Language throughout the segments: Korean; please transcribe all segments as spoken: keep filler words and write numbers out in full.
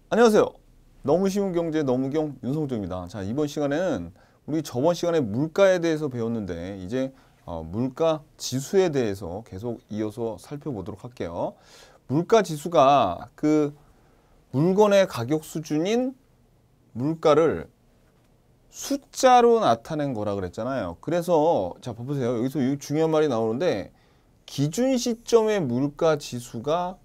안녕하세요. 너무 쉬운 경제 너무경 윤성조입니다. 자, 이번 시간에는 우리 저번 시간에 물가에 대해서 배웠는데 이제 어, 물가 지수에 대해서 계속 이어서 살펴보도록 할게요. 물가 지수가 그 물건의 가격 수준인 물가를 숫자로 나타낸 거라 그랬잖아요. 그래서 자, 봐보세요. 여기서 이 중요한 말이 나오는데 기준 시점의 물가 지수가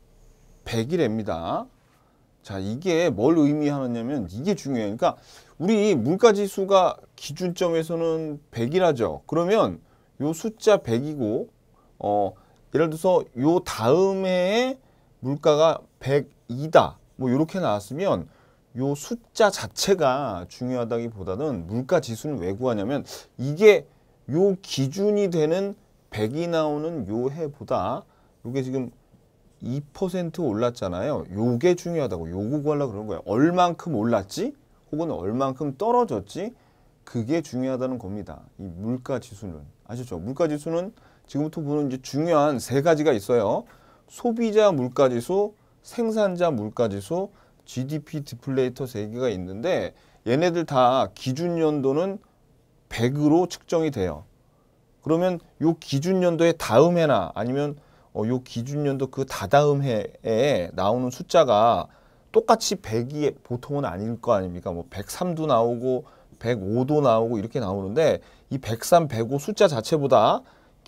백이랍니다. 자, 이게 뭘 의미하느냐면 이게 중요해요. 그러니까 우리 물가 지수가 기준점에서는 백이라죠. 그러면 요 숫자 백이고 어 예를 들어서 요 다음 해에 물가가 백이다. 뭐 이렇게 나왔으면 요 숫자 자체가 중요하다기보다는 물가 지수는 왜 구하냐면 이게 요 기준이 되는 백이 나오는 요 해보다 요게 지금 이 퍼센트 올랐잖아요. 요게 중요하다고. 요거 구하려고 그러는 거예요. 얼만큼 올랐지? 혹은 얼만큼 떨어졌지? 그게 중요하다는 겁니다. 이 물가 지수는. 아시죠? 물가 지수는 지금부터 보는 이제 중요한 세 가지가 있어요. 소비자 물가 지수, 생산자 물가 지수, 지디피 디플레이터 세 개가 있는데 얘네들 다 기준 연도는 백으로 측정이 돼요. 그러면 요 기준 연도의 다음 해나 아니면 어, 요 기준연도 그 다다음 해에 나오는 숫자가 똑같이 백이 보통은 아닐 거 아닙니까? 뭐 백삼도 나오고 백오도 나오고 이렇게 나오는데 이 백삼, 백오 숫자 자체보다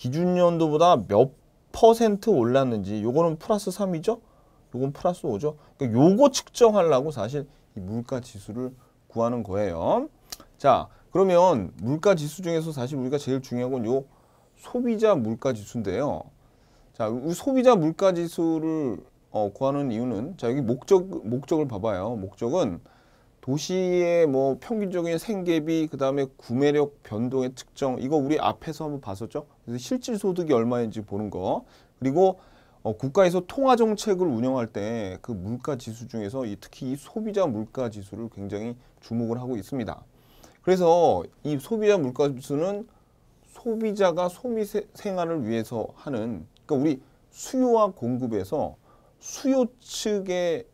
기준연도보다 몇 퍼센트 올랐는지 요거는 플러스 삼이죠? 요건 플러스 오죠? 그러니까 요거 측정하려고 사실 이 물가 지수를 구하는 거예요. 자, 그러면 물가 지수 중에서 사실 우리가 제일 중요한 건 요 소비자 물가 지수인데요. 자, 우리 소비자 물가 지수를 어, 구하는 이유는 자, 여기 목적 목적을 봐봐요. 목적은 도시의 뭐 평균적인 생계비, 그다음에 구매력 변동의 측정. 이거 우리 앞에서 한번 봤었죠? 그래서 실질 소득이 얼마인지 보는 거. 그리고 어, 국가에서 통화 정책을 운영할 때 그 물가 지수 중에서 이, 특히 이 소비자 물가 지수를 굉장히 주목을 하고 있습니다. 그래서 이 소비자 물가 지수는 소비자가 소비 생활을 위해서 하는, 그러니까 우리 수요와 공급에서 수요 측의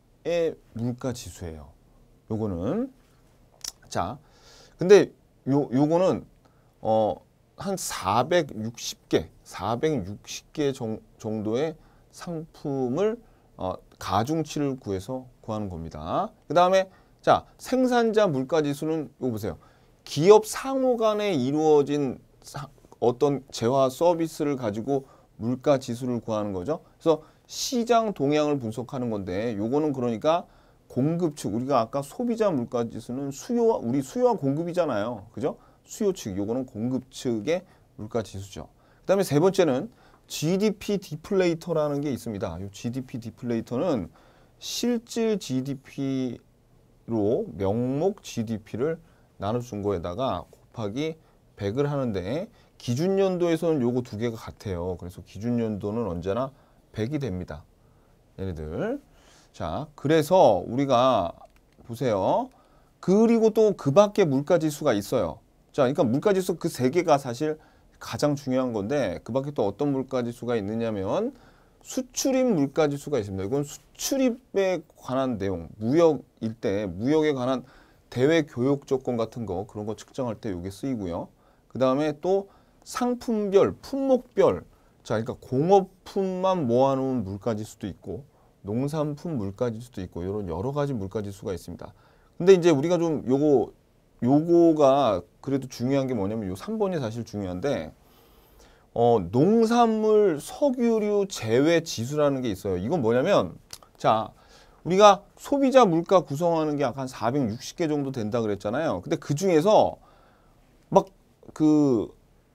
물가 지수예요. 요거는 자, 근데 요 요거는 어 한 사백육십 개, 사백육십 개 정, 정도의 상품을 어, 가중치를 구해서 구하는 겁니다. 그 다음에 자, 생산자 물가 지수는 요거 보세요. 기업 상호 간에 이루어진 사, 어떤 재화 서비스를 가지고 물가 지수를 구하는 거죠. 그래서 시장 동향을 분석하는 건데 요거는 그러니까 공급 측, 우리가 아까 소비자 물가 지수는 수요와 우리 수요와 공급이잖아요. 그죠? 수요 측, 요거는 공급 측의 물가 지수죠. 그다음에 세 번째는 지디피 디플레이터라는 게 있습니다. 요 지디피 디플레이터는 실질 지디피로 명목 지디피를 나눠준 거에다가 곱하기 백을 하는데 기준 연도에서는 요거 두 개가 같아요. 그래서 기준 연도는 언제나 백이 됩니다. 얘네들. 자, 그래서 우리가 보세요. 그리고 또 그 밖에 물가 지수가 있어요. 자, 그러니까 물가 지수 그 세 개가 사실 가장 중요한 건데 그 밖에 또 어떤 물가 지수가 있느냐면 수출입 물가 지수가 있습니다. 이건 수출입에 관한 내용, 무역일 때 무역에 관한 대외 교역 조건 같은 거 그런 거 측정할 때 이게 쓰이고요. 그 다음에 또 상품별, 품목별, 자, 그러니까 공업품만 모아놓은 물가지수도 있고 농산품 물가지수도 있고 이런 여러 가지 물가지수가 있습니다. 근데 이제 우리가 좀 요거 요거가 그래도 중요한 게 뭐냐면 요 삼 번이 사실 중요한데 어, 농산물 석유류 제외 지수라는 게 있어요. 이건 뭐냐면 자, 우리가 소비자 물가 구성하는 게 약 한 사백육십 개 정도 된다 그랬잖아요. 근데 그 중에서 막 그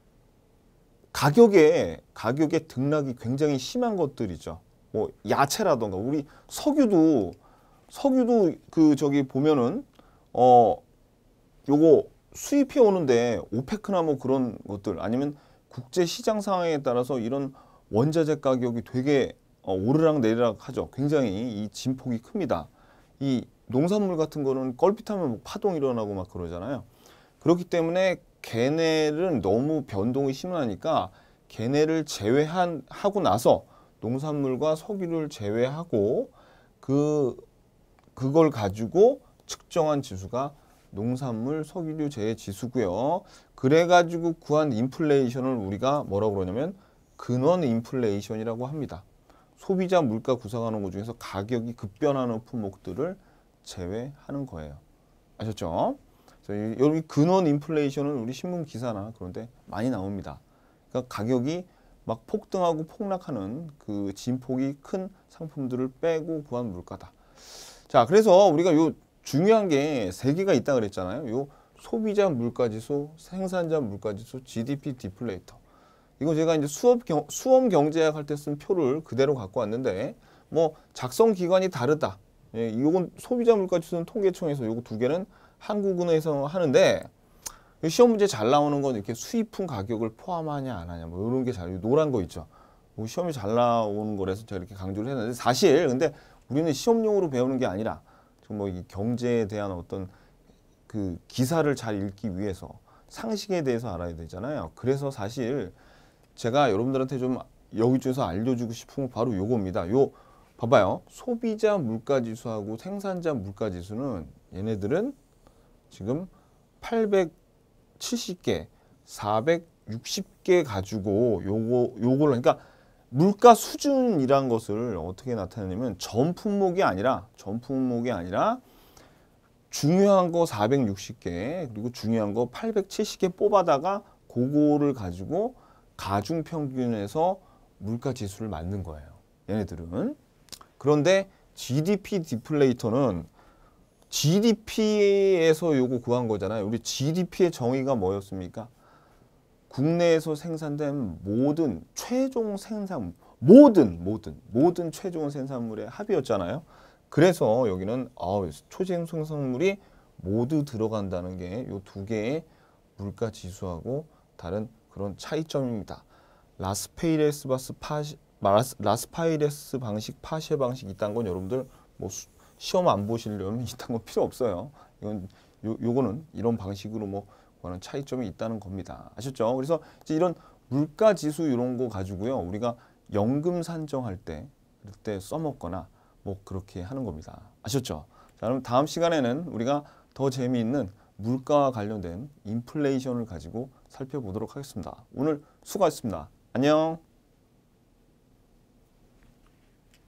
가격에 가격의 등락이 굉장히 심한 것들이죠. 뭐 야채라던가 우리 석유도 석유도 그 저기 보면은 어 요거 수입해 오는데 오페크나 뭐 그런 것들 아니면 국제 시장 상황에 따라서 이런 원자재 가격이 되게 어, 오르락 내리락 하죠. 굉장히 이 진폭이 큽니다. 이 농산물 같은 거는 껄핏하면 뭐 파동 일어나고 막 그러잖아요. 그렇기 때문에 걔네는 너무 변동이 심하니까 걔네를 제외하고 나서 농산물과 석유를 제외하고 그 그걸 가지고 측정한 지수가 농산물 석유류 재해 지수고요. 그래가지고 구한 인플레이션을 우리가 뭐라고 그러냐면 근원 인플레이션이라고 합니다. 소비자 물가 구성하는 것 중에서 가격이 급변하는 품목들을 제외하는 거예요. 아셨죠? 여기 근원 인플레이션은 우리 신문 기사나 그런데 많이 나옵니다. 그러니까 가격이 막 폭등하고 폭락하는 그 진폭이 큰 상품들을 빼고 구한 물가다. 자, 그래서 우리가 요 중요한 게 세 개가 있다 그랬잖아요. 요 소비자 물가지수, 생산자 물가지수, 지디피 디플레이터. 이거 제가 이제 수업 경, 수험 경제학 할 때 쓴 표를 그대로 갖고 왔는데 뭐 작성 기관이 다르다. 예, 이건 소비자 물가지수는 통계청에서 요거 두 개는 한국은행에서 하는데 시험 문제 잘 나오는 건 이렇게 수입품 가격을 포함하냐 안 하냐 뭐 이런 게 잘 노란 거 있죠. 뭐 시험이 잘 나오는 거라서 제가 이렇게 강조를 했는데 사실 근데 우리는 시험용으로 배우는 게 아니라 뭐 이 경제에 대한 어떤 그 기사를 잘 읽기 위해서 상식에 대해서 알아야 되잖아요. 그래서 사실 제가 여러분들한테 좀 여기 중에서 알려주고 싶은 건 바로 요겁니다. 요 봐봐요. 소비자 물가지수하고 생산자 물가지수는 얘네들은 지금 팔백칠십 개, 사백육십 개 가지고 요거 요걸 그러니까 물가 수준이란 것을 어떻게 나타내냐면 전 품목이 아니라 전 품목이 아니라 중요한 거 사백육십 개 그리고 중요한 거 팔백칠십 개 뽑아다가 그거를 가지고 가중 평균에서 물가 지수를 만든 거예요. 얘네들은. 그런데 지디피 디플레이터는 지디피에서 요거 구한 거잖아요. 우리 지디피의 정의가 뭐였습니까? 국내에서 생산된 모든 최종 생산 모든 모든 모든 최종 생산물의 합이었잖아요. 그래서 여기는 어, 초생 생산물이 모두 들어간다는 게 요 두 개의 물가 지수하고 다른 그런 차이점입니다. 라스페이레스 바스 파시 라스, 라스파이레스 방식, 파시에 방식 있다는 건 여러분들 뭐 수, 시험 안 보시려면 이딴 거 필요 없어요. 이건 요, 요거는 이런 방식으로 뭐 그거는 차이점이 있다는 겁니다. 아셨죠? 그래서 이제 이런 물가 지수 이런 거 가지고요. 우리가 연금 산정할 때 그때 써먹거나 뭐 그렇게 하는 겁니다. 아셨죠? 자, 그럼 다음 시간에는 우리가 더 재미있는 물가와 관련된 인플레이션을 가지고 살펴보도록 하겠습니다. 오늘 수고하셨습니다. 안녕.